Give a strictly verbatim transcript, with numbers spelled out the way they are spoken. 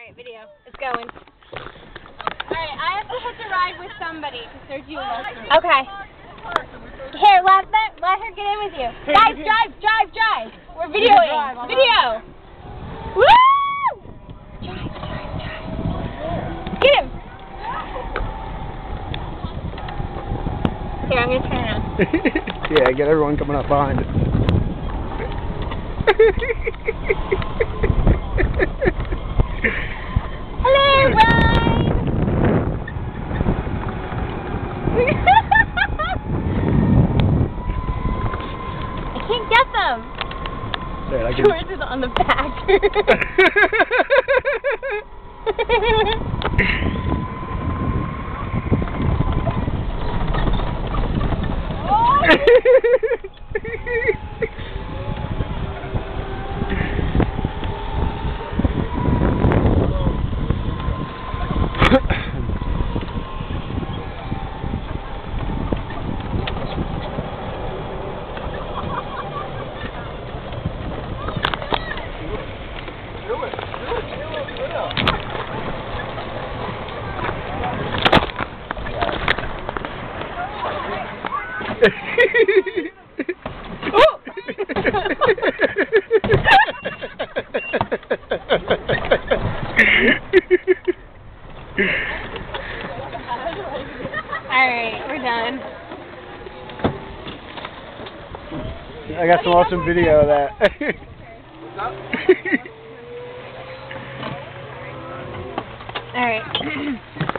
Alright, video. It's going. Alright, I have to hitch a ride with somebody because there's you. Okay. Here, let, let, let her get in with you. Hey, Guys, you drive, drive, drive. We're videoing. Drive, Video. Woo! Drive, drive, drive. Get him. Here, I'm going to turn around. Yeah, get everyone coming up behind it. Hello, Ryan! I can't get them! There, I can... George is on the back. Oh! Alright, we're done. I got some awesome video of that. Alright.